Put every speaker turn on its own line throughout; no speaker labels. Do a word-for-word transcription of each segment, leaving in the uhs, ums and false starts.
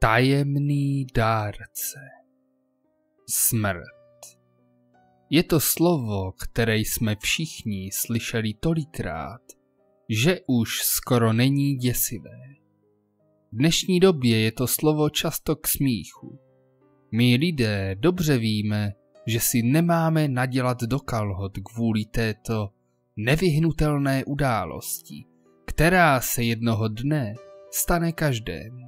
Tajemný dárce. Smrt. Je to slovo, které jsme všichni slyšeli tolikrát, že už skoro není děsivé. V dnešní době je to slovo často k smíchu. My lidé dobře víme, že si nemáme nadělat do kalhot kvůli této nevyhnutelné události, která se jednoho dne stane každému.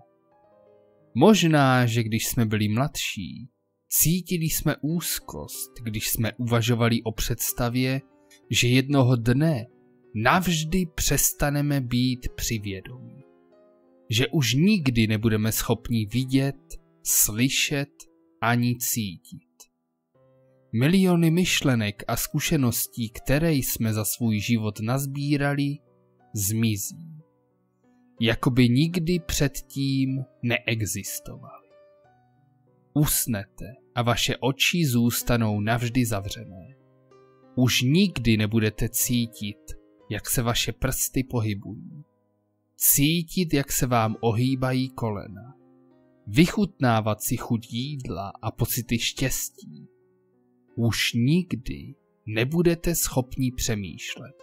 Možná, že když jsme byli mladší, cítili jsme úzkost, když jsme uvažovali o představě, že jednoho dne navždy přestaneme být při vědomí. Že už nikdy nebudeme schopni vidět, slyšet ani cítit. Miliony myšlenek a zkušeností, které jsme za svůj život nazbírali, zmizí. Jakoby nikdy předtím neexistovaly. Usnete a vaše oči zůstanou navždy zavřené. Už nikdy nebudete cítit, jak se vaše prsty pohybují. Cítit, jak se vám ohýbají kolena. Vychutnávat si chuť jídla a pocity štěstí. Už nikdy nebudete schopni přemýšlet.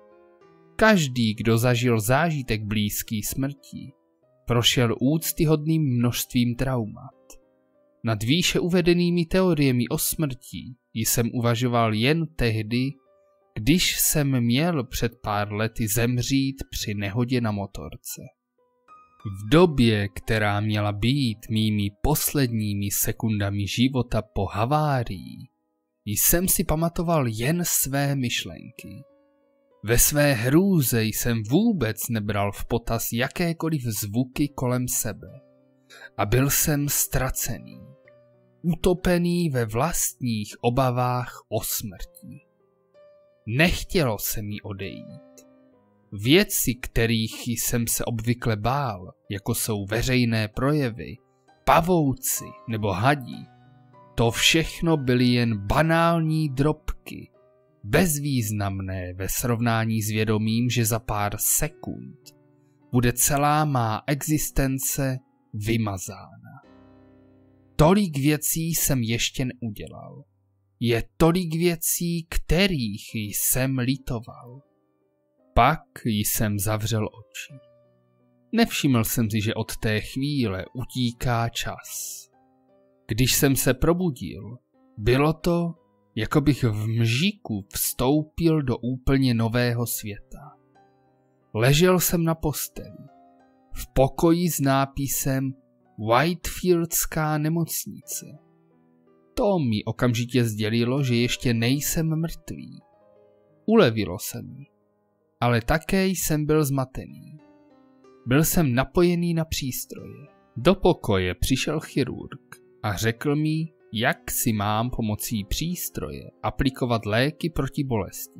Každý, kdo zažil zážitek blízký smrti, prošel úctyhodným množstvím traumat. Nad výše uvedenými teoriemi o smrti jsem uvažoval jen tehdy, když jsem měl před pár lety zemřít při nehodě na motorce. V době, která měla být mými posledními sekundami života po havárii, jsem si pamatoval jen své myšlenky. Ve své hrůze jsem vůbec nebral v potaz jakékoliv zvuky kolem sebe. A byl jsem ztracený, utopený ve vlastních obavách o smrti. Nechtělo se mi odejít. Věci, kterých jsem se obvykle bál, jako jsou veřejné projevy, pavouci nebo hadí, to všechno byly jen banální drobky, bezvýznamné ve srovnání s vědomím, že za pár sekund bude celá má existence vymazána. Tolik věcí jsem ještě neudělal. Je tolik věcí, kterých jsem litoval. Pak jsem zavřel oči. Nevšiml jsem si, že od té chvíle utíká čas. Když jsem se probudil, bylo to, jako bych v mžiku vstoupil do úplně nového světa. Ležel jsem na posteli, v pokoji s nápisem Whitefieldská nemocnice. To mi okamžitě sdělilo, že ještě nejsem mrtvý. Ulevilo se mi, ale také jsem byl zmatený. Byl jsem napojený na přístroje. Do pokoje přišel chirurg a řekl mi, jak si mám pomocí přístroje aplikovat léky proti bolesti.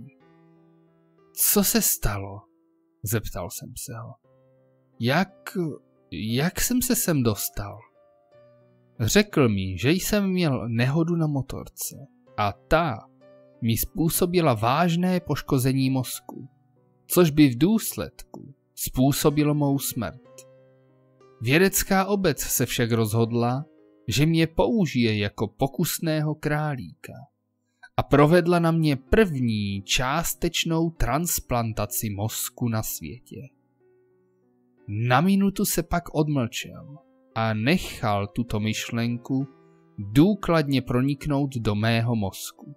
Co se stalo? Zeptal jsem se ho. Jak, jak jsem se sem dostal? Řekl mi, že jsem měl nehodu na motorce a ta mi způsobila vážné poškození mozku, což by v důsledku způsobilo mou smrt. Vědecká obec se však rozhodla, že mě použije jako pokusného králíka a provedla na mě první částečnou transplantaci mozku na světě. Na minutu se pak odmlčel a nechal tuto myšlenku důkladně proniknout do mého mozku.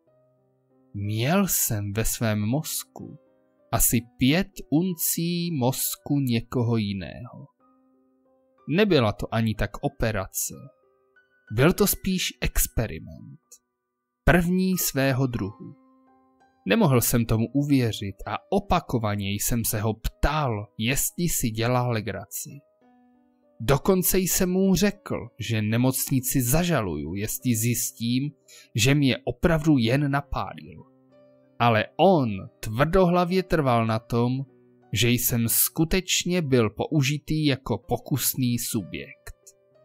Měl jsem ve svém mozku asi pět uncí mozku někoho jiného. Nebyla to ani tak operace. Byl to spíš experiment. První svého druhu. Nemohl jsem tomu uvěřit a opakovaně jsem se ho ptal, jestli si dělá legraci. Dokonce jsem mu řekl, že nemocnici zažaluju, jestli zjistím, že mě opravdu jen napálil. Ale on tvrdohlavě trval na tom, že jsem skutečně byl použitý jako pokusný subjekt.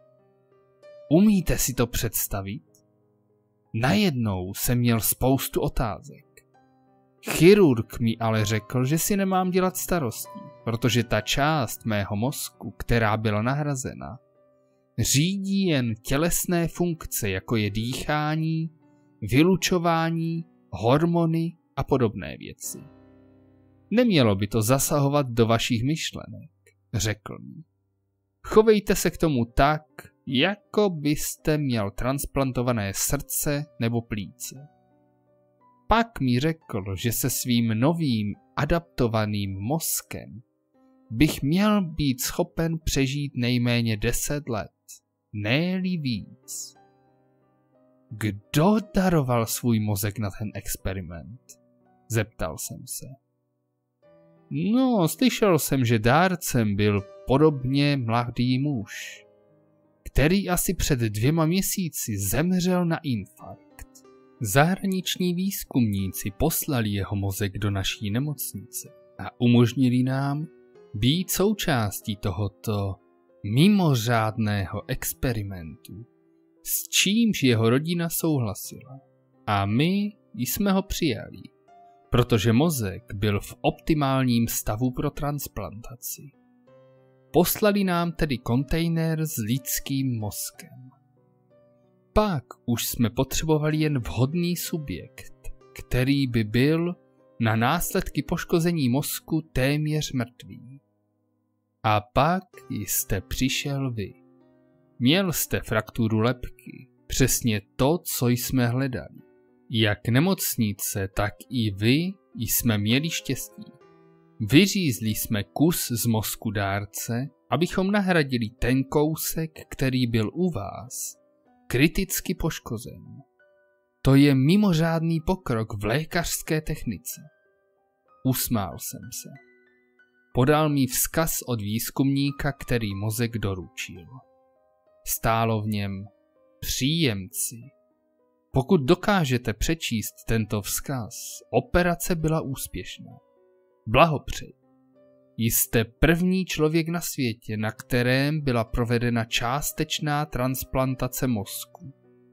Umíte si to představit? Najednou jsem měl spoustu otázek. Chirurg mi ale řekl, že si nemám dělat starosti, protože ta část mého mozku, která byla nahrazena, řídí jen tělesné funkce, jako je dýchání, vylučování, hormony a podobné věci. Nemělo by to zasahovat do vašich myšlenek, řekl mi. Chovejte se k tomu tak, jako byste měl transplantované srdce nebo plíce. Pak mi řekl, že se svým novým adaptovaným mozkem bych měl být schopen přežít nejméně deset let, ne-li víc. Kdo daroval svůj mozek na ten experiment? Zeptal jsem se. No, slyšel jsem, že dárcem byl podobně mladý muž, který asi před dvěma měsíci zemřel na infarkt. Zahraniční výzkumníci poslali jeho mozek do naší nemocnice a umožnili nám být součástí tohoto mimořádného experimentu, s čímž jeho rodina souhlasila. A my jsme ho přijali, protože mozek byl v optimálním stavu pro transplantaci. Poslali nám tedy kontejner s lidským mozkem. Pak už jsme potřebovali jen vhodný subjekt, který by byl na následky poškození mozku téměř mrtvý. A pak jste přišel vy. Měl jste frakturu lebky, přesně to, co jsme hledali. Jak nemocnice, tak i vy jsme měli štěstí. Vyřízli jsme kus z mozku dárce, abychom nahradili ten kousek, který byl u vás kriticky poškozen. To je mimořádný pokrok v lékařské technice. Usmál jsem se. Podal mi vzkaz od výzkumníka, který mozek doručil. Stálo v něm příjemci. Pokud dokážete přečíst tento vzkaz, operace byla úspěšná. Blahopřeji. Jste první člověk na světě, na kterém byla provedena částečná transplantace mozku.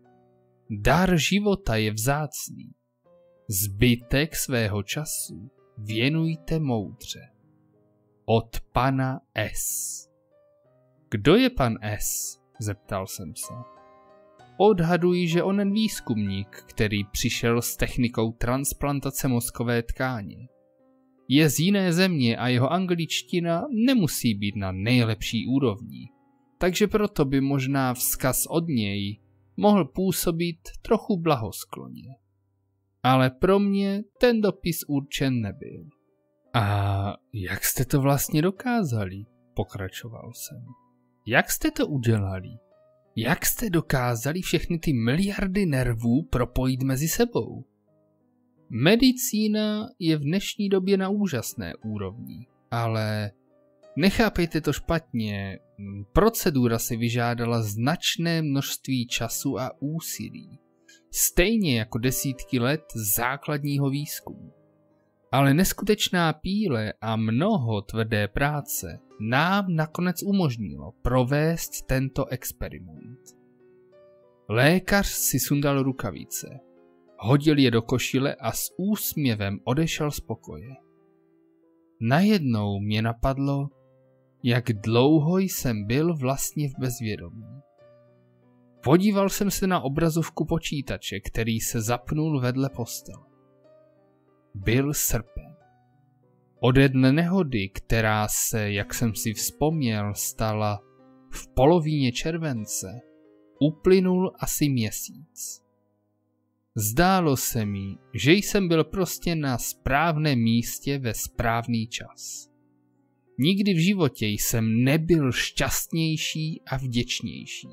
Dar života je vzácný. Zbytek svého času věnujte moudře. Od pana S. Kdo je pan S? Zeptal jsem se. Odhaduji, že onen výzkumník, který přišel s technikou transplantace mozkové tkáně. Je z jiné země a jeho angličtina nemusí být na nejlepší úrovni, takže proto by možná vzkaz od něj mohl působit trochu blahoskloně. Ale pro mě ten dopis určen nebyl. A jak jste to vlastně dokázali? Pokračoval jsem. Jak jste to udělali? Jak jste dokázali všechny ty miliardy nervů propojit mezi sebou? Medicína je v dnešní době na úžasné úrovni, ale nechápejte to špatně, procedura si vyžádala značné množství času a úsilí, stejně jako desítky let základního výzkumu. Ale neskutečná píle a mnoho tvrdé práce nám nakonec umožnilo provést tento experiment. Lékař si sundal rukavice, hodil je do košile a s úsměvem odešel z pokoje. Najednou mě napadlo, jak dlouho jsem byl vlastně v bezvědomí. Podíval jsem se na obrazovku počítače, který se zapnul vedle postele. Byl srpen. Ode dne nehody, která se, jak jsem si vzpomněl, stala v polovině července, uplynul asi měsíc. Zdálo se mi, že jsem byl prostě na správném místě ve správný čas. Nikdy v životě jsem nebyl šťastnější a vděčnější.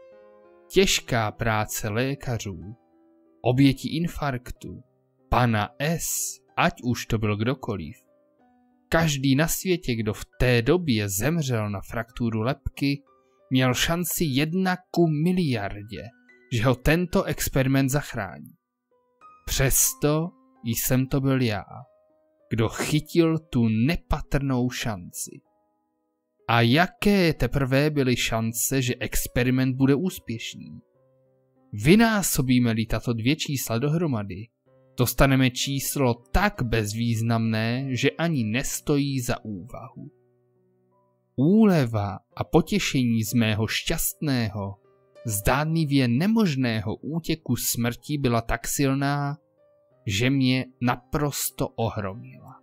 Těžká práce lékařů, oběti infarktu, pana S, ať už to byl kdokoliv. Každý na světě, kdo v té době zemřel na frakturu lebky, měl šanci jedna ku miliardě, že ho tento experiment zachrání. Přesto jsem to byl já, kdo chytil tu nepatrnou šanci. A jaké teprve byly šance, že experiment bude úspěšný? Vynásobíme-li tato dvě čísla dohromady, dostaneme číslo tak bezvýznamné, že ani nestojí za úvahu. Úleva a potěšení z mého šťastného, zdánlivě nemožného útěku smrti byla tak silná, že mě naprosto ohromila.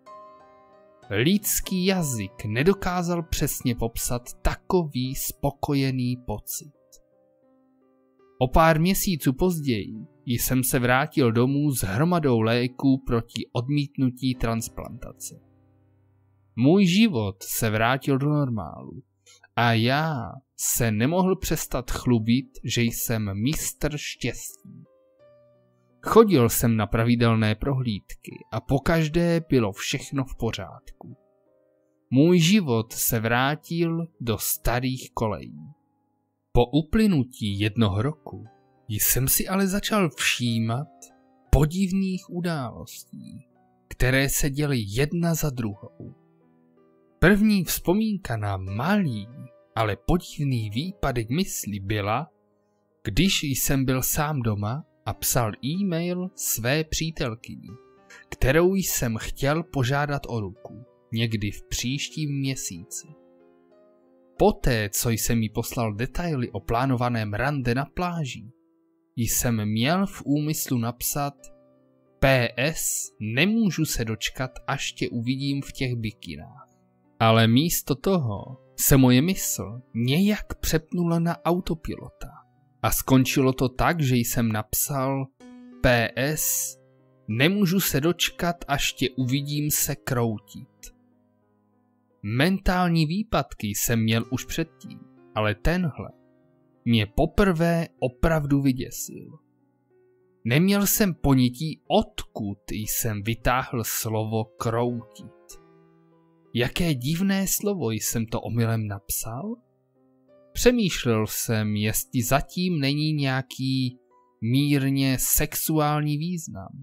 Lidský jazyk nedokázal přesně popsat takový spokojený pocit. O pár měsíců později jsem se vrátil domů s hromadou léků proti odmítnutí transplantace. Můj život se vrátil do normálu a já se nemohl přestat chlubit, že jsem mistr štěstí. Chodil jsem na pravidelné prohlídky a pokaždé bylo všechno v pořádku. Můj život se vrátil do starých kolejí. Po uplynutí jednoho roku jsem si ale začal všímat podivných událostí, které se děly jedna za druhou. První vzpomínka na malý, ale podivný výpadek mysli byla, když jsem byl sám doma a psal e-mail své přítelkyni, kterou jsem chtěl požádat o ruku někdy v příštím měsíci. Poté, co jsem jí poslal detaily o plánovaném rande na pláži, jsem měl v úmyslu napsat P S nemůžu se dočkat, až tě uvidím v těch bikinách. Ale místo toho se moje mysl nějak přepnula na autopilota a skončilo to tak, že jsem napsal P S nemůžu se dočkat, až tě uvidím se kroutit. Mentální výpadky jsem měl už předtím, ale tenhle mě poprvé opravdu vyděsil. Neměl jsem ponětí, odkud jsem vytáhl slovo kroutit. Jaké divné slovo jsem to omylem napsal? Přemýšlel jsem, jestli zatím není nějaký mírně sexuální význam.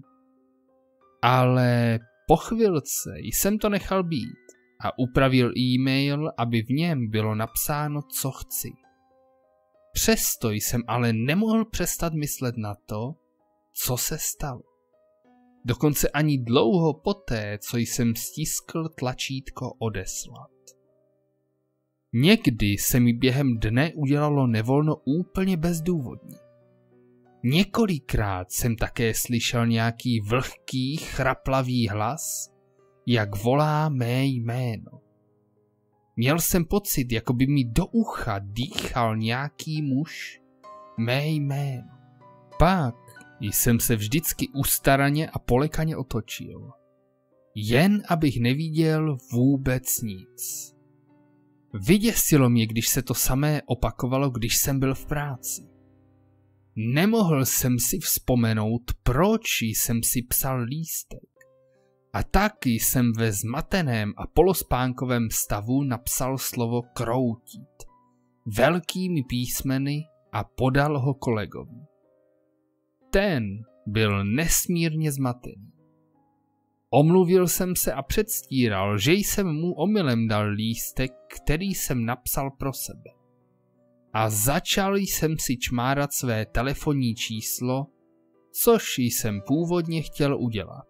Ale po chvilce jsem to nechal být a upravil e-mail, aby v něm bylo napsáno, co chci. Přesto jsem ale nemohl přestat myslet na to, co se stalo. Dokonce ani dlouho poté, co jsem stiskl tlačítko odeslat. Někdy se mi během dne udělalo nevolno úplně bezdůvodně. Několikrát jsem také slyšel nějaký vlhký, chraplavý hlas, jak volá mé jméno. Měl jsem pocit, jako by mi do ucha dýchal nějaký muž mé jméno. Pak jsem se vždycky ustaraně a polekaně otočil, jen abych neviděl vůbec nic. Vyděsilo mě, když se to samé opakovalo, když jsem byl v práci. Nemohl jsem si vzpomenout, proč jsem si psal lístek. A tak jsem ve zmateném a polospánkovém stavu napsal slovo kroutit velkými písmeny a podal ho kolegovi. Ten byl nesmírně zmatený. Omluvil jsem se a předstíral, že jsem mu omylem dal lístek, který jsem napsal pro sebe. A začal jsem si čmárat své telefonní číslo, což jsem původně chtěl udělat.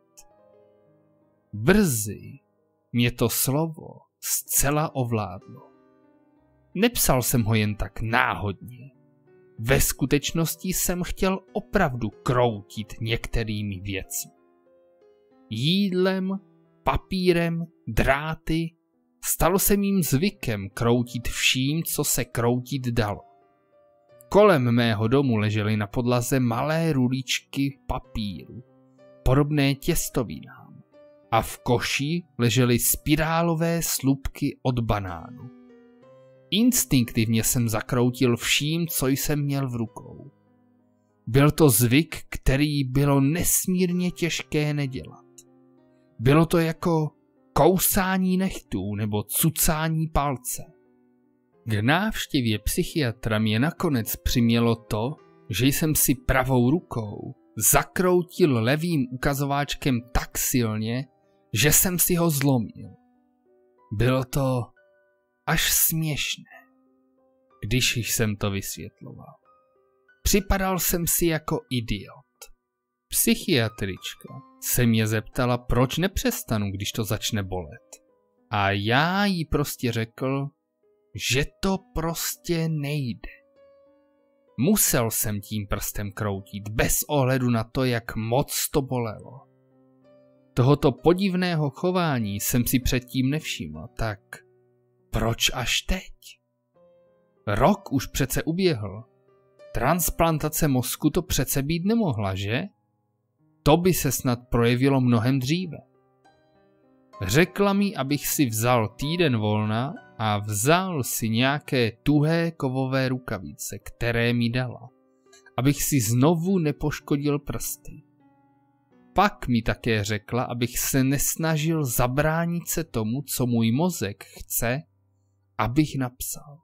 Brzy mě to slovo zcela ovládlo. Nepsal jsem ho jen tak náhodně. Ve skutečnosti jsem chtěl opravdu kroutit některými věcmi. Jídlem, papírem, dráty, stalo se mým zvykem kroutit vším, co se kroutit dalo. Kolem mého domu ležely na podlaze malé ruličky papíru, podobné těstovinám, a v koši ležely spirálové slupky od banánu. Instinktivně jsem zakroutil vším, co jsem měl v rukou. Byl to zvyk, který bylo nesmírně těžké nedělat. Bylo to jako kousání nechtů nebo cucání palce. K návštěvě psychiatra mě nakonec přimělo to, že jsem si pravou rukou zakroutil levým ukazováčkem tak silně, že jsem si ho zlomil. Bylo to až směšné, když jsem to vysvětloval. Připadal jsem si jako idiot. Psychiatrička se mě zeptala, proč nepřestanu, když to začne bolet. A já jí prostě řekl, že to prostě nejde. Musel jsem tím prstem kroutit, bez ohledu na to, jak moc to bolelo. Tohoto podivného chování jsem si předtím nevšiml, tak proč až teď? Rok už přece uběhl. Transplantace mozku to přece být nemohla, že? To by se snad projevilo mnohem dříve. Řekla mi, abych si vzal týden volna a vzal si nějaké tuhé kovové rukavice, které mi dala, abych si znovu nepoškodil prsty. Pak mi také řekla, abych se nesnažil zabránit se tomu, co můj mozek chce, abych napsal.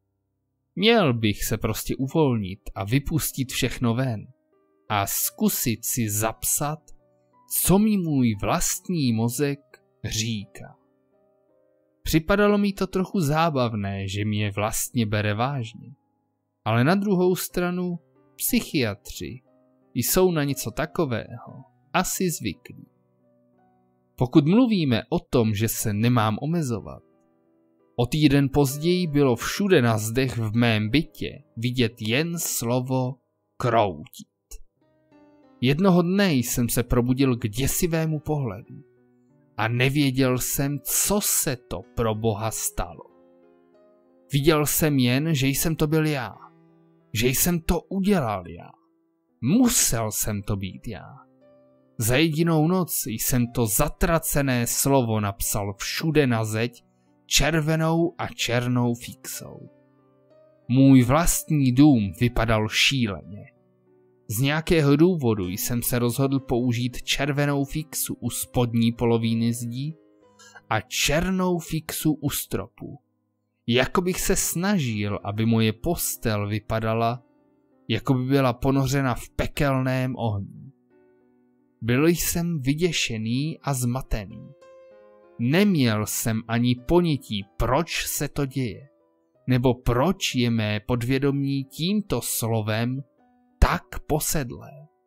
Měl bych se prostě uvolnit a vypustit všechno ven a zkusit si zapsat, co mi můj vlastní mozek říká. Připadalo mi to trochu zábavné, že mě vlastně bere vážně. Ale na druhou stranu psychiatři jsou na něco takového asi zvyklí. Pokud mluvíme o tom, že se nemám omezovat, o týden později bylo všude na zdech v mém bytě vidět jen slovo kroutit. Jednoho dne jsem se probudil k děsivému pohledu a nevěděl jsem, co se to pro boha stalo. Viděl jsem jen, že jsem to byl já, že jsem to udělal já. Musel jsem to být já. Za jedinou noc jsem to zatracené slovo napsal všude na zeď červenou a černou fixou. Můj vlastní dům vypadal šíleně. Z nějakého důvodu jsem se rozhodl použít červenou fixu u spodní poloviny zdí a černou fixu u stropu. Jako bych se snažil, aby moje postel vypadala, jako by byla ponořena v pekelném ohni. Byl jsem vyděšený a zmatený. Neměl jsem ani ponětí, proč se to děje, nebo proč je mé podvědomí tímto slovem tak posedlé.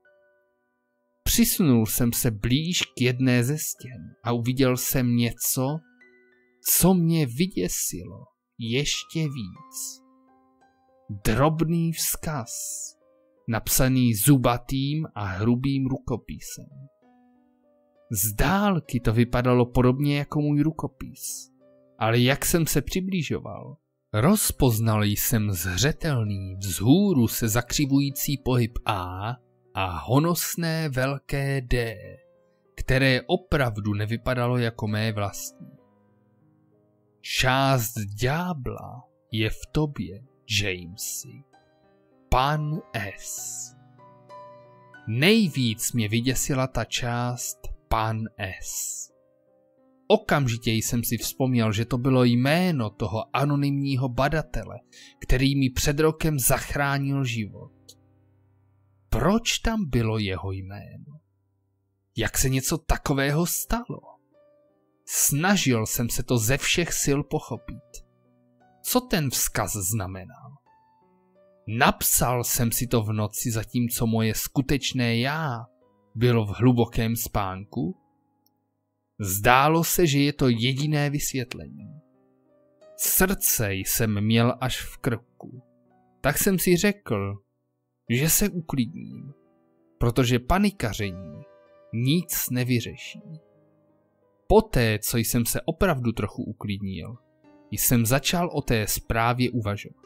Přisunul jsem se blíž k jedné ze stěn a uviděl jsem něco, co mě vyděsilo ještě víc. Drobný vzkaz, napsaný zubatým a hrubým rukopisem. Z dálky to vypadalo podobně jako můj rukopis, ale jak jsem se přibližoval, rozpoznal jsem zřetelný vzhůru se zakřivující pohyb A a honosné velké D, které opravdu nevypadalo jako mé vlastní. Část ďábla je v tobě, Jamesy. Pan S. Nejvíc mě vyděsila ta část Pan S. Okamžitě jsem si vzpomněl, že to bylo jméno toho anonymního badatele, který mi před rokem zachránil život. Proč tam bylo jeho jméno? Jak se něco takového stalo? Snažil jsem se to ze všech sil pochopit. Co ten vzkaz znamenal? Napsal jsem si to v noci, zatímco moje skutečné já bylo v hlubokém spánku? Zdálo se, že je to jediné vysvětlení. Srdce jsem měl až v krku. Tak jsem si řekl, že se uklidním, protože panikaření nic nevyřeší. Poté, co jsem se opravdu trochu uklidnil, jsem začal o té zprávě uvažovat.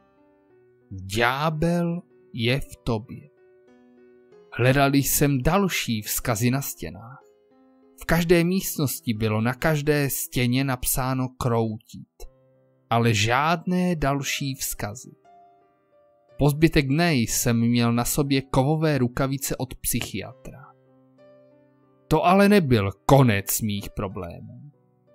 Ďábel je v tobě. Hledal jsem další vzkazy na stěnách. V každé místnosti bylo na každé stěně napsáno kroutit, ale žádné další vzkazy. Po zbytek dne jsem měl na sobě kovové rukavice od psychiatra. To ale nebyl konec mých problémů.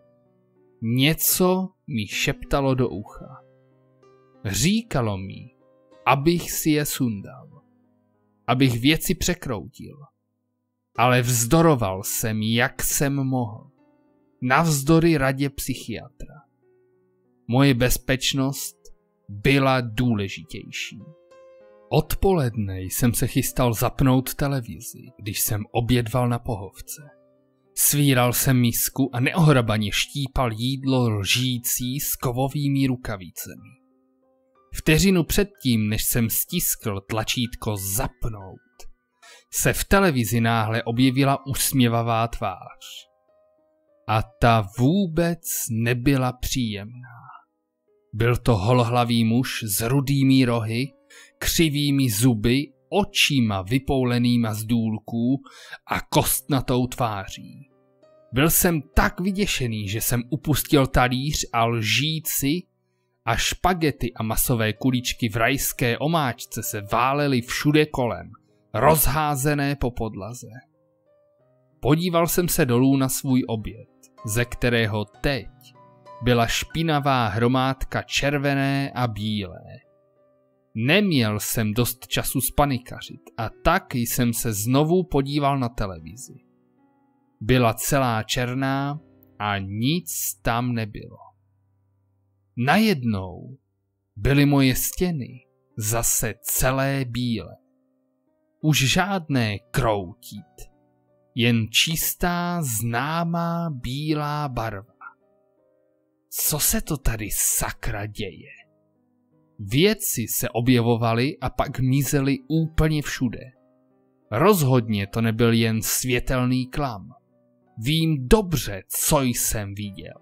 Něco mi šeptalo do ucha. Říkalo mi, abych si je sundal, abych věci překroutil. Ale vzdoroval jsem, jak jsem mohl. Navzdory radě psychiatra. Moje bezpečnost byla důležitější. Odpoledne jsem se chystal zapnout televizi, když jsem obědval na pohovce. Svíral jsem misku a neohrabaně štípal jídlo lžící s kovovými rukavicemi. Vteřinu předtím, než jsem stiskl tlačítko zapnout, se v televizi náhle objevila usměvavá tvář. A ta vůbec nebyla příjemná. Byl to holohlavý muž s rudými rohy, křivými zuby, očima vypoulenýma z důlků a kostnatou tváří. Byl jsem tak vyděšený, že jsem upustil talíř a lžíci a špagety a masové kuličky v rajské omáčce se válely všude kolem, rozházené po podlaze. Podíval jsem se dolů na svůj oběd, ze kterého teď byla špinavá hromádka červené a bílé. Neměl jsem dost času spanikařit a tak jsem se znovu podíval na televizi. Byla celá černá a nic tam nebylo. Najednou byly moje stěny zase celé bílé. Už žádné kroutit, jen čistá známá bílá barva. Co se to tady sakra děje? Věci se objevovaly a pak mizely úplně všude. Rozhodně to nebyl jen světelný klam. Vím dobře, co jsem viděl.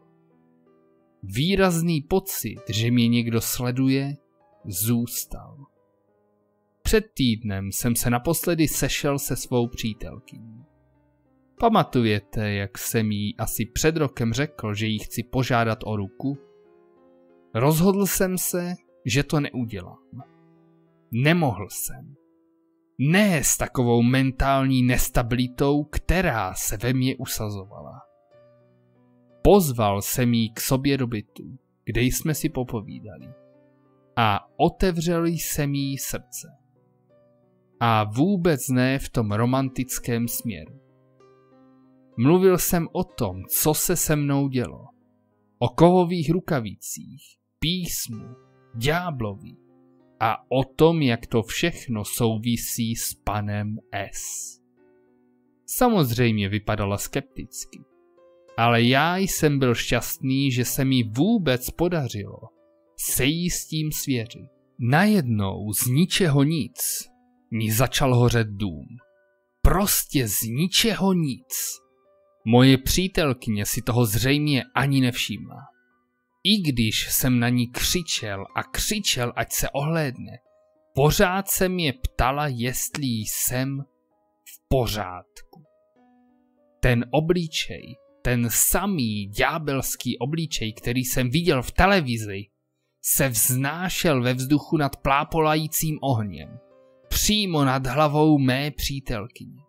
Výrazný pocit, že mě někdo sleduje, zůstal. Před týdnem jsem se naposledy sešel se svou přítelkyní. Pamatujete, jak jsem jí asi před rokem řekl, že jí chci požádat o ruku? Rozhodl jsem se, že to neudělám. Nemohl jsem. Ne s takovou mentální nestabilitou, která se ve mně usazovala. Pozval jsem jí k sobě do bytu, kde jsme si popovídali. A otevřel jsem jí srdce. A vůbec ne v tom romantickém směru. Mluvil jsem o tom, co se se mnou dělo. O kovových rukavicích, písmu, ďáblovi a o tom, jak to všechno souvisí s panem S. Samozřejmě vypadala skepticky, ale já jsem byl šťastný, že se mi vůbec podařilo se jí s tím svěřit. Najednou z ničeho nic mi začal hořet dům. Prostě z ničeho nic. Moje přítelkyně si toho zřejmě ani nevšimla. I když jsem na ní křičel a křičel, ať se ohlédne, pořád se mě ptala, jestli jsem v pořádku. Ten obličej, ten samý ďábelský obličej, který jsem viděl v televizi, se vznášel ve vzduchu nad plápolajícím ohněm, přímo nad hlavou mé přítelkyně.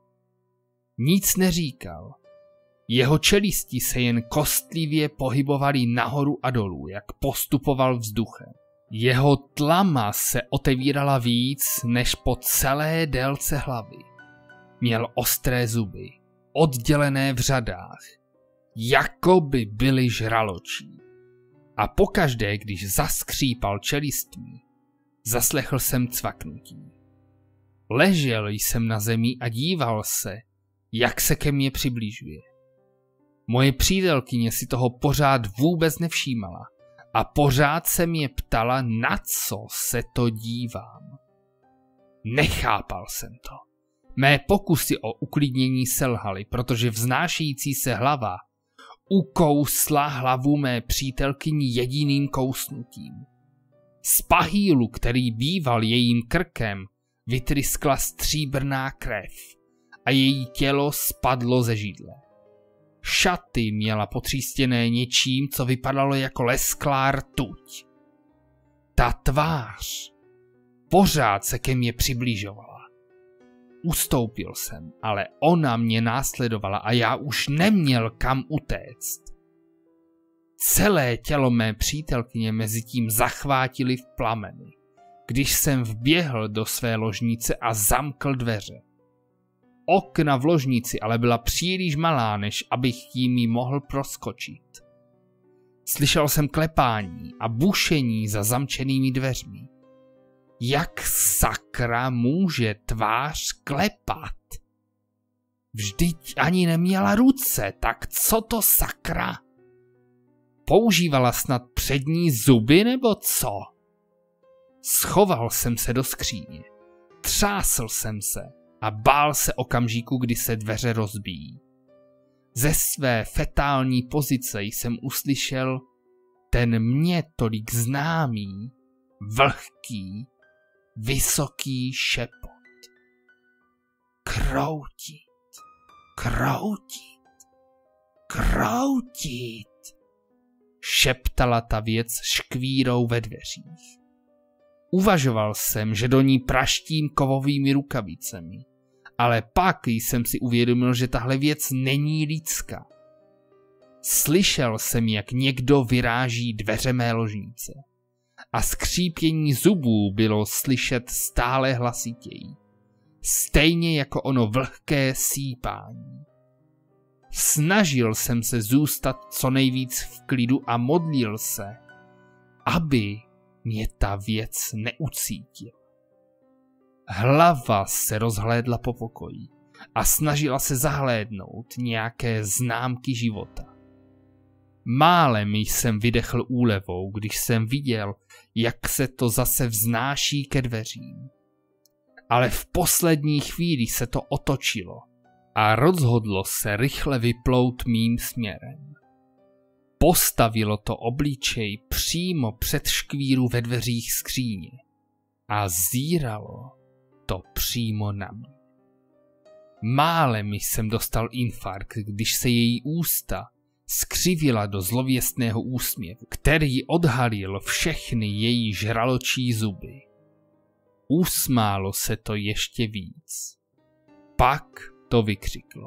Nic neříkal. Jeho čelisti se jen kostlivě pohybovaly nahoru a dolů, jak postupoval vzduchem. Jeho tlama se otevírala víc než po celé délce hlavy. Měl ostré zuby, oddělené v řadách, jako by byly žraločí. A pokaždé, když zaskřípal čelistmi, zaslechl jsem cvaknutí. Ležel jsem na zemi a díval se, jak se ke mně přibližuje. Moje přítelkyně si toho pořád vůbec nevšímala a pořád se mě ptala, na co se to dívám. Nechápal jsem to. Mé pokusy o uklidnění selhaly, protože vznášející se hlava ukousla hlavu mé přítelkyni jediným kousnutím. Z pahýlu, který býval jejím krkem, vytryskla stříbrná krev a její tělo spadlo ze židle. Šaty měla potřístěné něčím, co vypadalo jako lesklá rtuť. Ta tvář pořád se ke mně přibližovala. Ustoupil jsem, ale ona mě následovala a já už neměl kam utéct. Celé tělo mé přítelkyně mezitím zachvátily v plameny, když jsem vběhl do své ložnice a zamkl dveře. Okna v ložnici ale byla příliš malá, než abych jimi mohl proskočit. Slyšel jsem klepání a bušení za zamčenými dveřmi. Jak sakra může tvář klepat? Vždyť ani neměla ruce, tak co to sakra? Používala snad přední zuby nebo co? Schoval jsem se do skříně, třásl jsem se a bál se okamžiku, kdy se dveře rozbíjí. Ze své fetální pozice jsem uslyšel ten mně tolik známý, vlhký, vysoký šepot. Kroutit, kroutit, kroutit, šeptala ta věc škvírou ve dveřích. Uvažoval jsem, že do ní praštím kovovými rukavicemi, ale pak jsem si uvědomil, že tahle věc není lidská. Slyšel jsem, jak někdo vyráží dveře mé ložnice a skřípění zubů bylo slyšet stále hlasitěji, stejně jako ono vlhké sípání. Snažil jsem se zůstat co nejvíc v klidu a modlil se, aby mě ta věc neucítila. Hlava se rozhlédla po pokoji a snažila se zahlédnout nějaké známky života. Málem jsem vydechl úlevou, když jsem viděl, jak se to zase vznáší ke dveřím. Ale v poslední chvíli se to otočilo a rozhodlo se rychle vyplout mým směrem. Postavilo to obličej přímo před škvíru ve dveřích skříně a zíralo to přímo na mě. Málem jsem dostal infarkt, když se její ústa skřivila do zlověstného úsměvu, který odhalil všechny její žraločí zuby. Usmálo se to ještě víc. Pak to vykřiklo.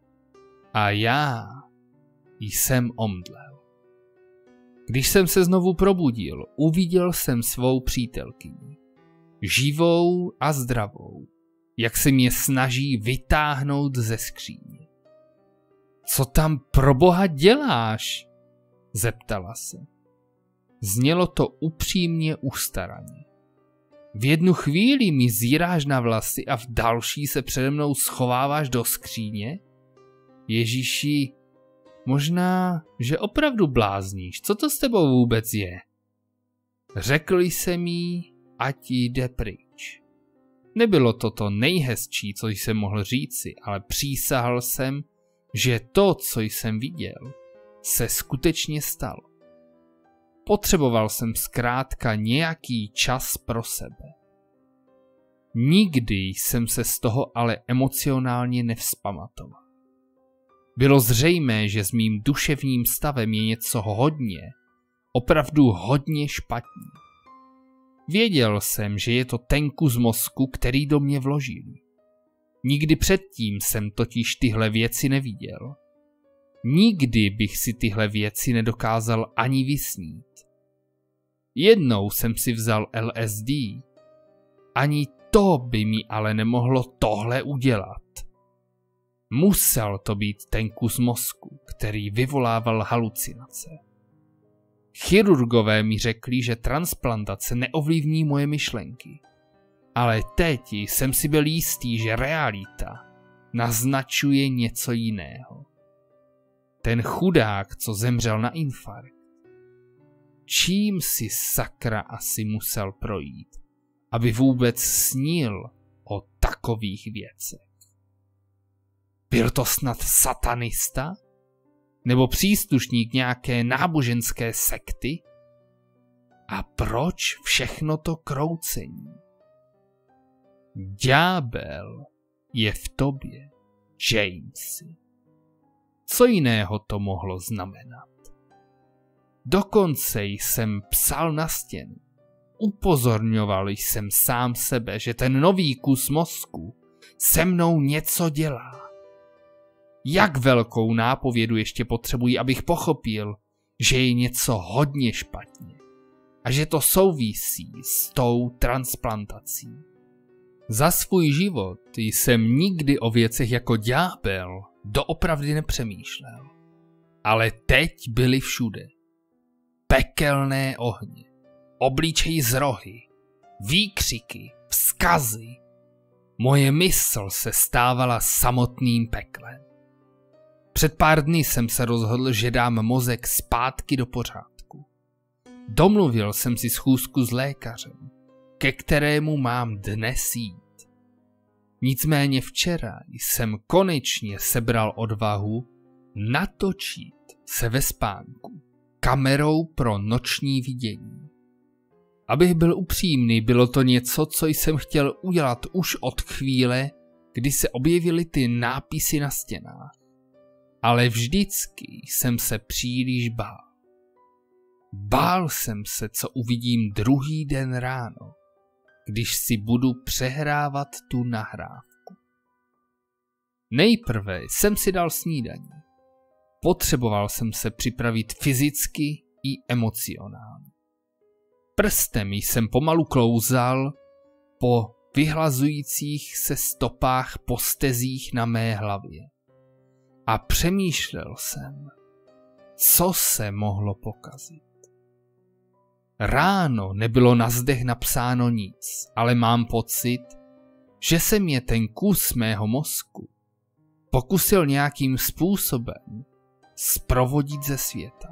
A já jsem omdlel. Když jsem se znovu probudil, uviděl jsem svou přítelkyni. Živou a zdravou, jak se mě snaží vytáhnout ze skříně. Co tam pro boha děláš? Zeptala se. Znělo to upřímně ustaraně. V jednu chvíli mi zíráš na vlasy a v další se přede mnou schováváš do skříně? Ježíši, možná, že opravdu blázníš. Co to s tebou vůbec je? Řekl jsem jí, ať jde pryč. Nebylo to to nejhezčí, co jsem mohl říci, ale přísahal jsem, že to, co jsem viděl, se skutečně stalo. Potřeboval jsem zkrátka nějaký čas pro sebe. Nikdy jsem se z toho ale emocionálně nevzpamatoval. Bylo zřejmé, že s mým duševním stavem je něco hodně, opravdu hodně špatně. Věděl jsem, že je to ten kus mozku, který do mě vložili. Nikdy předtím jsem totiž tyhle věci neviděl. Nikdy bych si tyhle věci nedokázal ani vysnít. Jednou jsem si vzal L S D. Ani to by mi ale nemohlo tohle udělat. Musel to být ten kus mozku, který vyvolával halucinace. Chirurgové mi řekli, že transplantace neovlivní moje myšlenky. Ale teď jsem si byl jistý, že realita naznačuje něco jiného. Ten chudák, co zemřel na infarkt. Čím si sakra asi musel projít, aby vůbec snil o takových věcech? Byl to snad satanista? Nebo příslušník nějaké náboženské sekty? A proč všechno to kroucení? Ďábel je v tobě, Jamesy. Co jiného to mohlo znamenat? Dokonce jsem psal na stěnu. Upozorňoval jsem sám sebe, že ten nový kus mozku se mnou něco dělá. Jak velkou nápovědu ještě potřebuji, abych pochopil, že je něco hodně špatně a že to souvisí s tou transplantací. Za svůj život jsem nikdy o věcech jako ďábel doopravdy nepřemýšlel. Ale teď byly všude. Pekelné ohně, obličej z rohy, výkřiky, vzkazy. Moje mysl se stávala samotným peklem. Před pár dny jsem se rozhodl, že dám mozek zpátky do pořádku. Domluvil jsem si schůzku s lékařem, ke kterému mám dnes jít. Nicméně včera jsem konečně sebral odvahu natočit se ve spánku kamerou pro noční vidění. Abych byl upřímný, bylo to něco, co jsem chtěl udělat už od chvíle, kdy se objevily ty nápisy na stěnách. Ale vždycky jsem se příliš bál. Bál jsem se, co uvidím druhý den ráno, když si budu přehrávat tu nahrávku. Nejprve jsem si dal snídaní. Potřeboval jsem se připravit fyzicky i emocionálně. Prstem jsem pomalu klouzal po vyhlazujících se stopách po stezích na mé hlavě. A přemýšlel jsem, co se mohlo pokazit. Ráno nebylo na zdech napsáno nic, ale mám pocit, že se mě ten kus mého mozku pokusil nějakým způsobem sprovodit ze světa.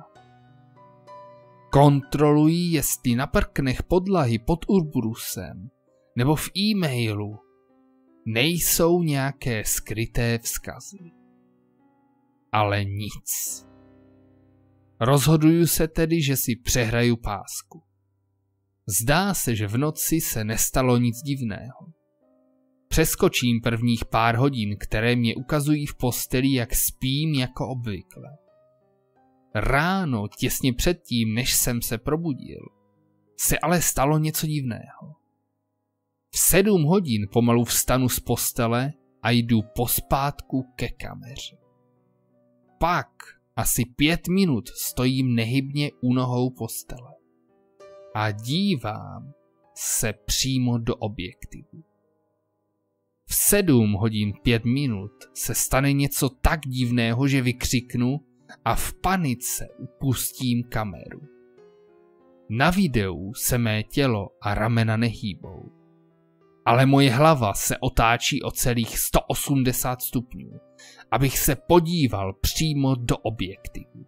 Kontrolují, jestli na prknech podlahy pod Urburusem nebo v e-mailu nejsou nějaké skryté vzkazy. Ale nic. Rozhoduju se tedy, že si přehraju pásku. Zdá se, že v noci se nestalo nic divného. Přeskočím prvních pár hodin, které mě ukazují v posteli, jak spím jako obvykle. Ráno, těsně předtím, než jsem se probudil, se ale stalo něco divného. V sedm hodin pomalu vstanu z postele a jdu pospátku ke kameře. Pak asi pět minut stojím nehybně u nohou postele a dívám se přímo do objektivu. V sedm hodin pět minut se stane něco tak divného, že vykřiknu a v panice upustím kameru. Na videu se mé tělo a ramena nehýbou, ale moje hlava se otáčí o celých sto osmdesát stupňů, abych se podíval přímo do objektivu.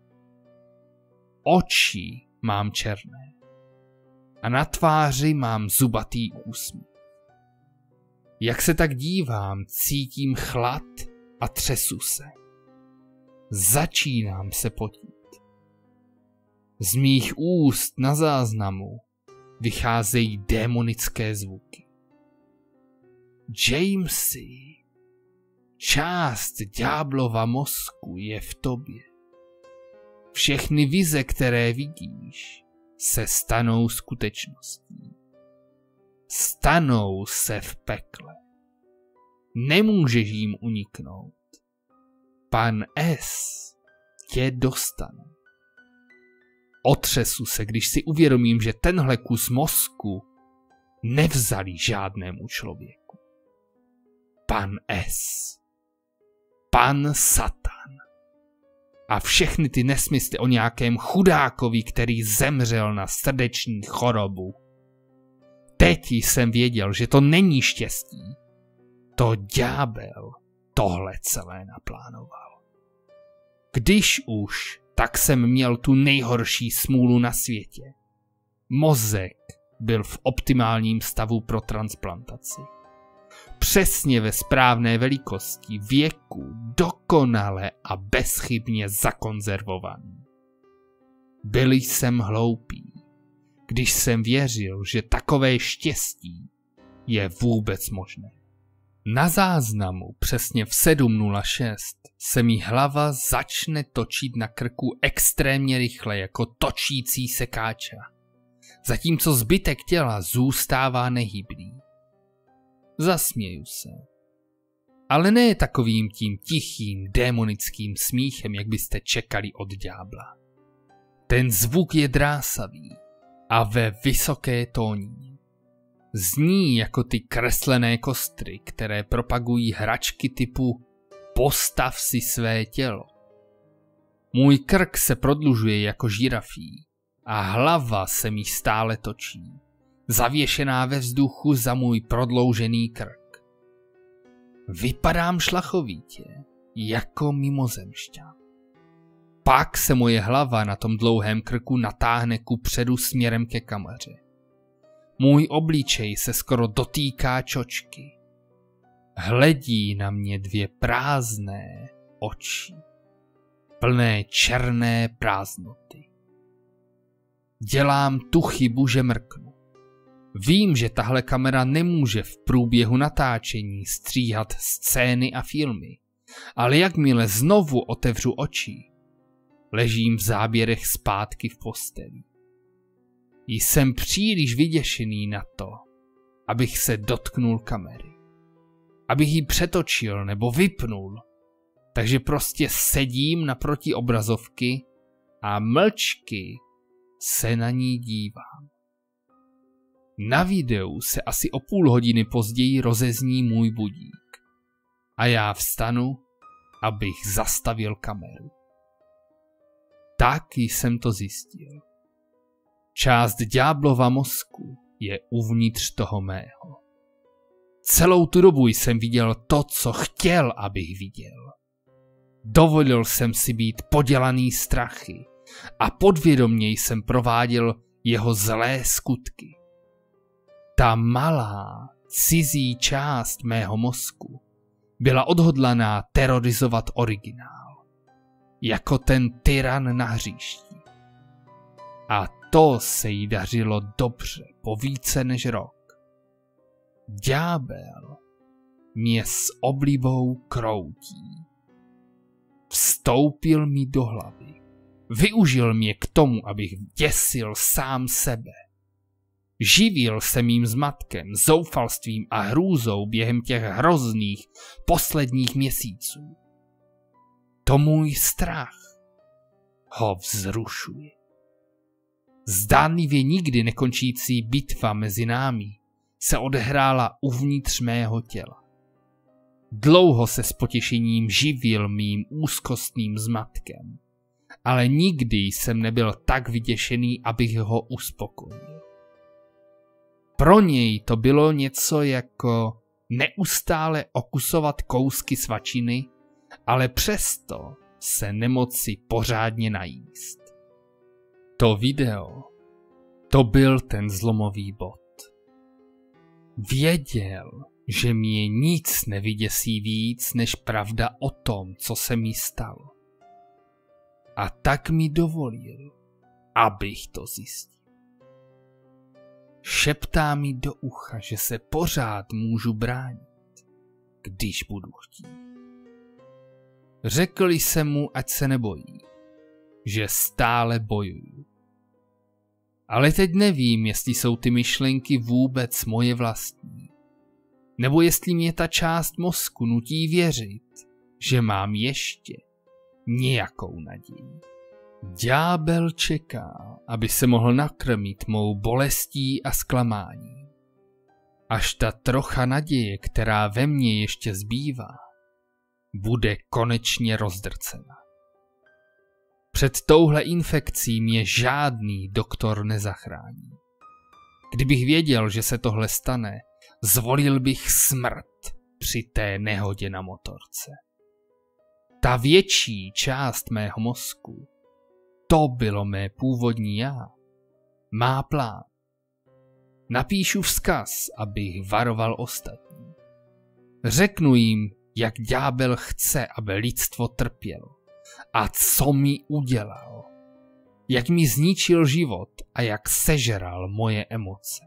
Oči mám černé a na tváři mám zubatý úsměv. Jak se tak dívám, cítím chlad a třesu se. Začínám se potit. Z mých úst na záznamu vycházejí démonické zvuky. Jamesy, část ďáblova mozku je v tobě. Všechny vize, které vidíš, se stanou skutečností. Stanou se v pekle. Nemůžeš jim uniknout. Pan S. tě dostane. Otřesu se, když si uvědomím, že tenhle kus mozku nevzali žádnému člověku. Pan S. Pan Satan. A všechny ty nesmysly o nějakém chudákovi, který zemřel na srdeční chorobu. Teď jsem věděl, že to není štěstí. To ďábel tohle celé naplánoval. Když už, tak jsem měl tu nejhorší smůlu na světě. Mozek byl v optimálním stavu pro transplantaci. Přesně ve správné velikosti, věku, dokonale a bezchybně zakonzervovaný. Byl jsem hloupý, když jsem věřil, že takové štěstí je vůbec možné. Na záznamu přesně v sedm nula šest se mi hlava začne točit na krku extrémně rychle jako točící se káča, zatímco zbytek těla zůstává nehybný. Zasměju se. Ale ne takovým tím tichým, démonickým smíchem, jak byste čekali od ďábla. Ten zvuk je drásavý a ve vysoké tónině. Zní jako ty kreslené kostry, které propagují hračky typu postav si své tělo. Můj krk se prodlužuje jako žirafí a hlava se mi stále točí, zavěšená ve vzduchu za můj prodloužený krk. Vypadám šlachovitě, jako mimozemšťan. Pak se moje hlava na tom dlouhém krku natáhne ku předu směrem ke kameře. Můj obličej se skoro dotýká čočky. Hledí na mě dvě prázdné oči, plné černé prázdnoty. Dělám tu chybu, že mrknu. Vím, že tahle kamera nemůže v průběhu natáčení stříhat scény a filmy, ale jakmile znovu otevřu oči, ležím v záběrech zpátky v posteli. Jsem příliš vyděšený na to, abych se dotknul kamery. Abych ji přetočil nebo vypnul, takže prostě sedím naproti obrazovky a mlčky se na ní dívám. Na videu se asi o půl hodiny později rozezní můj budík a já vstanu, abych zastavil kameru. Tak jsem to zjistil. Část ďáblova mozku je uvnitř toho mého. Celou tu dobu jsem viděl to, co chtěl, abych viděl. Dovolil jsem si být podělaný strachy a podvědomě jsem prováděl jeho zlé skutky. Ta malá, cizí část mého mozku byla odhodlaná terorizovat originál, jako ten tyran na hřišti. A to se jí dařilo dobře po více než rok. Ďábel mě s oblibou kroutí. Vstoupil mi do hlavy. Využil mě k tomu, abych děsil sám sebe. Živil se mým zmatkem, zoufalstvím a hrůzou během těch hrozných posledních měsíců. To můj strach ho vzrušuje. Zdánlivě nikdy nekončící bitva mezi námi se odehrála uvnitř mého těla. Dlouho se s potěšením živil mým úzkostným zmatkem, ale nikdy jsem nebyl tak vyděšený, abych ho uspokojil. Pro něj to bylo něco jako neustále okusovat kousky svačiny, ale přesto se nemoci pořádně najíst. To video, to byl ten zlomový bod. Věděl, že mě nic nevyděsí víc než pravda o tom, co se mi stalo. A tak mi dovolil, abych to zjistil. Šeptá mi do ucha, že se pořád můžu bránit, když budu chtít. Řekl jsem mu, ať se nebojí, že stále bojuju. Ale teď nevím, jestli jsou ty myšlenky vůbec moje vlastní, nebo jestli mě ta část mozku nutí věřit, že mám ještě nějakou naději. Ďábel čeká, aby se mohl nakrmit mou bolestí a zklamáním. Až ta trocha naděje, která ve mně ještě zbývá, bude konečně rozdrcena. Před touhle infekcí mě žádný doktor nezachrání. Kdybych věděl, že se tohle stane, zvolil bych smrt při té nehodě na motorce. Ta větší část mého mozku, to bylo mé původní já, má plán. Napíšu vzkaz, abych varoval ostatní. Řeknu jim, jak ďábel chce, aby lidstvo trpělo a co mi udělal. Jak mi zničil život a jak sežral moje emoce.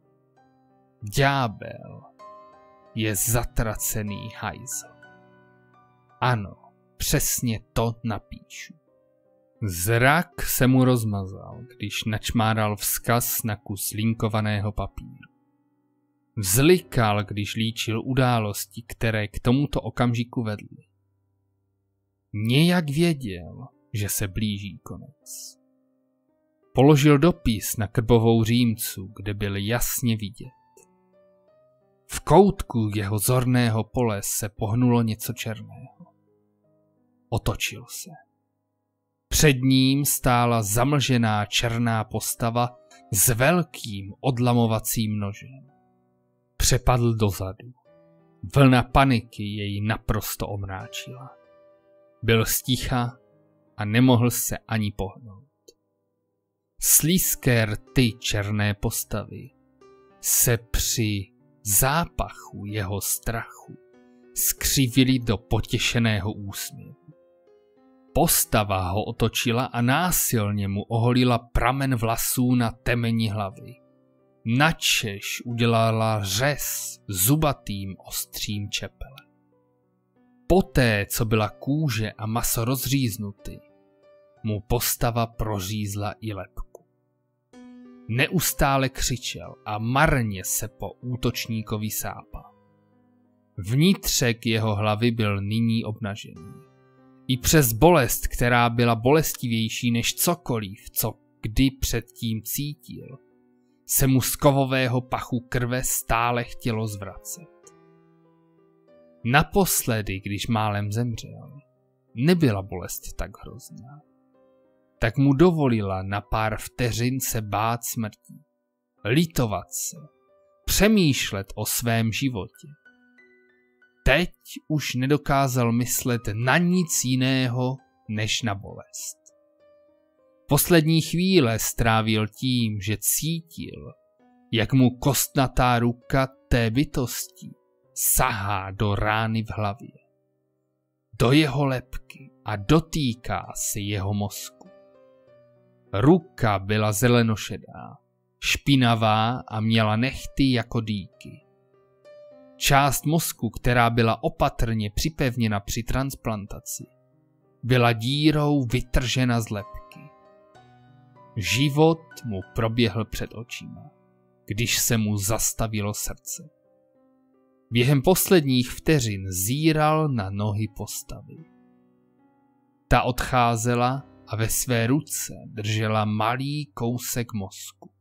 Ďábel je zatracený hajzl. Ano, přesně to napíšu. Zrak se mu rozmazal, když načmáral vzkaz na kus linkovaného papíru. Vzlikal, když líčil události, které k tomuto okamžiku vedly. Nějak věděl, že se blíží konec. Položil dopis na krbovou římcu, kde byl jasně vidět. V koutku jeho zorného pole se pohnulo něco černého. Otočil se. Před ním stála zamlžená černá postava s velkým odlamovacím nožem. Přepadl dozadu. Vlna paniky jej naprosto omráčila. Byl sticha a nemohl se ani pohnout. Slízké rty černé postavy se při zápachu jeho strachu skřivily do potěšeného úsměvu. Postava ho otočila a násilně mu oholila pramen vlasů na temeni hlavy. Načež udělala řez zubatým ostřím čepele. Poté, co byla kůže a maso rozříznuty, mu postava prořízla i lebku. Neustále křičel a marně se po útočníkovi sápal. Vnitřek jeho hlavy byl nyní obnažený. I přes bolest, která byla bolestivější než cokoliv, co kdy předtím cítil, se mu z kovového pachu krve stále chtělo zvracet. Naposledy, když málem zemřel, nebyla bolest tak hrozná. Tak mu dovolila na pár vteřin se bát smrti, litovat se, přemýšlet o svém životě. Teď už nedokázal myslet na nic jiného než na bolest. Poslední chvíle strávil tím, že cítil, jak mu kostnatá ruka té bytosti sahá do rány v hlavě, do jeho lebky a dotýká se jeho mozku. Ruka byla zelenošedá, špinavá a měla nehty jako dýky. Část mozku, která byla opatrně připevněna při transplantaci, byla dírou vytržena z lebky. Život mu proběhl před očima, když se mu zastavilo srdce. Během posledních vteřin zíral na nohy postavy. Ta odcházela a ve své ruce držela malý kousek mozku.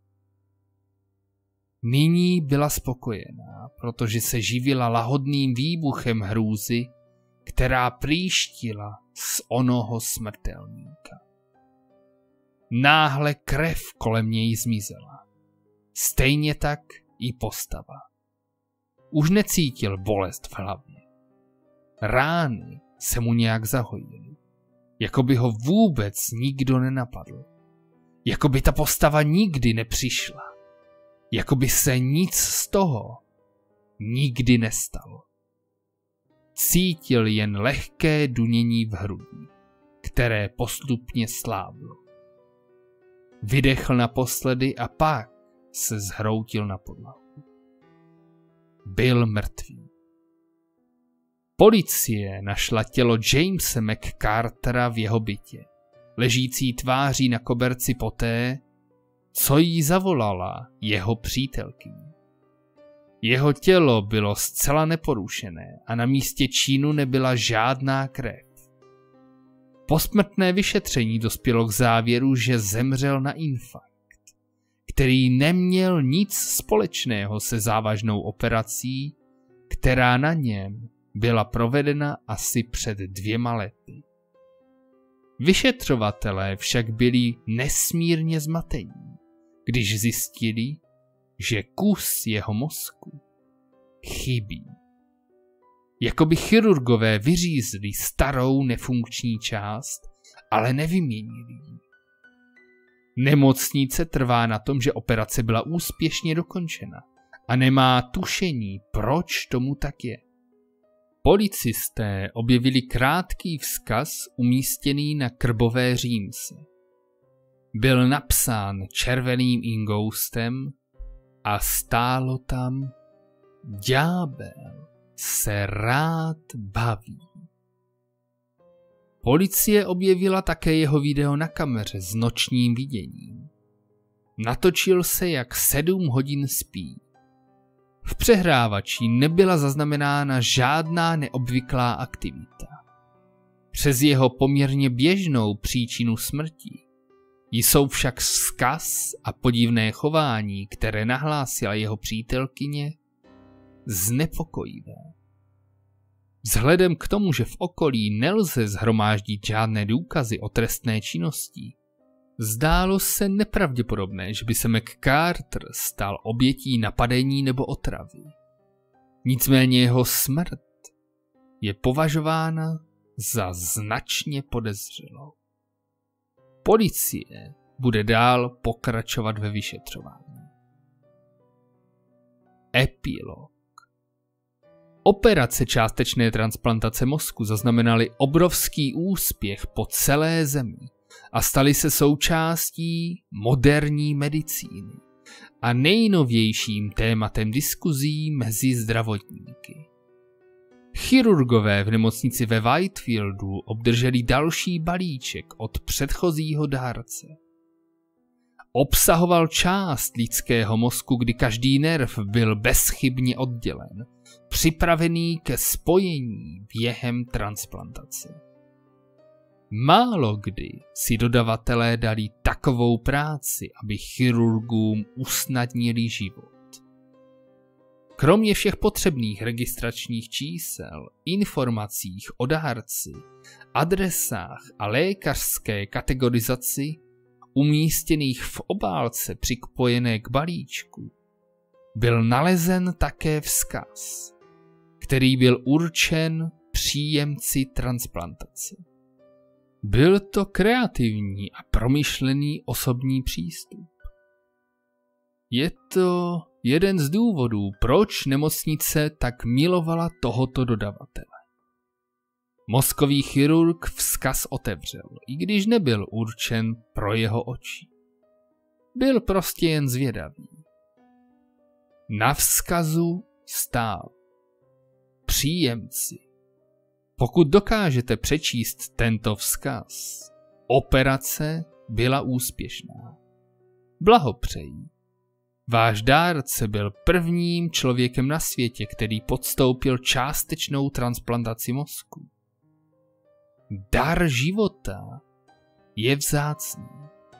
Nyní byla spokojená, protože se živila lahodným výbuchem hrůzy, která prýštila z onoho smrtelníka. Náhle krev kolem něj zmizela. Stejně tak i postava. Už necítil bolest v hlavě. Rány se mu nějak zahojily. Jako by ho vůbec nikdo nenapadl. Jako by ta postava nikdy nepřišla. Jako by se nic z toho nikdy nestalo. Cítil jen lehké dunění v hrudi, které postupně sláblo. Vydechl naposledy a pak se zhroutil na podlahu. Byl mrtvý. Policie našla tělo Jamese McCartera v jeho bytě, ležící tváří na koberci poté, co jí zavolala jeho přítelkyně. Jeho tělo bylo zcela neporušené a na místě čínu nebyla žádná krev. Posmrtné vyšetření dospělo k závěru, že zemřel na infarkt, který neměl nic společného se závažnou operací, která na něm byla provedena asi před dvěma lety. Vyšetřovatelé však byli nesmírně zmatení, když zjistili, že kus jeho mozku chybí. Jakoby chirurgové vyřízli starou nefunkční část, ale nevyměnili ji. Nemocnice trvá na tom, že operace byla úspěšně dokončena a nemá tušení, proč tomu tak je. Policisté objevili krátký vzkaz umístěný na krbové římse. Byl napsán červeným ingoustem a stálo tam: Ďábel se rád baví. Policie objevila také jeho video na kameře s nočním viděním. Natočil se, jak sedm hodin spí. V přehrávači nebyla zaznamenána žádná neobvyklá aktivita. Přes jeho poměrně běžnou příčinu smrti jsou však vzkaz a podivné chování, které nahlásila jeho přítelkyně, znepokojivé. Vzhledem k tomu, že v okolí nelze shromáždit žádné důkazy o trestné činnosti, zdálo se nepravděpodobné, že by se McCarter stal obětí napadení nebo otravy. Nicméně jeho smrt je považována za značně podezřelou. Policie bude dál pokračovat ve vyšetřování. Epilog. Operace částečné transplantace mozku zaznamenaly obrovský úspěch po celé zemi a staly se součástí moderní medicíny a nejnovějším tématem diskuzí mezi zdravotníky. Chirurgové v nemocnici ve Whitefieldu obdrželi další balíček od předchozího dárce. Obsahoval část lidského mozku, kdy každý nerv byl bezchybně oddělen, připravený ke spojení během transplantace. Málo kdy si dodavatelé dali takovou práci, aby chirurgům usnadnili život. Kromě všech potřebných registračních čísel, informacích o dárci, adresách a lékařské kategorizaci, umístěných v obálce připojené k balíčku, byl nalezen také vzkaz, který byl určen příjemci transplantace. Byl to kreativní a promyšlený osobní přístup. Je to jeden z důvodů, proč nemocnice tak milovala tohoto dodavatele. Mozkový chirurg vzkaz otevřel, i když nebyl určen pro jeho oči. Byl prostě jen zvědavý. Na vzkazu stál: příjemci, pokud dokážete přečíst tento vzkaz, operace byla úspěšná. Blahopřeji. Váš dárce byl prvním člověkem na světě, který podstoupil částečnou transplantaci mozku. Dar života je vzácný.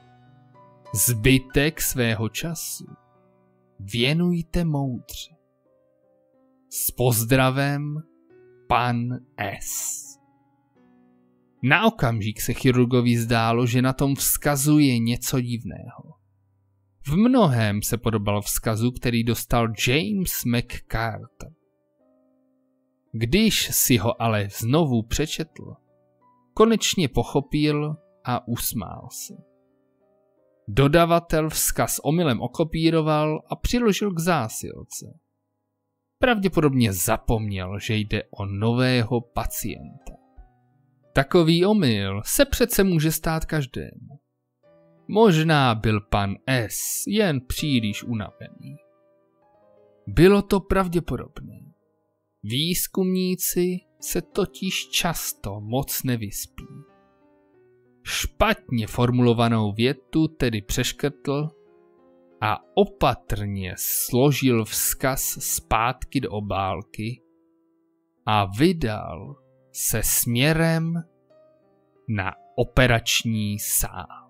Zbytek svého času věnujte moudře. S pozdravem, pan S. Na okamžik se chirurgovi zdálo, že na tom vzkazu je něco divného. V mnohém se podobal vzkazu, který dostal James McCarter. Když si ho ale znovu přečetl, konečně pochopil a usmál se. Dodavatel vzkaz omylem okopíroval a přiložil k zásilce. Pravděpodobně zapomněl, že jde o nového pacienta. Takový omyl se přece může stát každému. Možná byl pan S. jen příliš unavený. Bylo to pravděpodobné. Výzkumníci se totiž často moc nevyspí. Špatně formulovanou větu tedy přeškrtl a opatrně složil vzkaz zpátky do obálky a vydal se směrem na operační sál.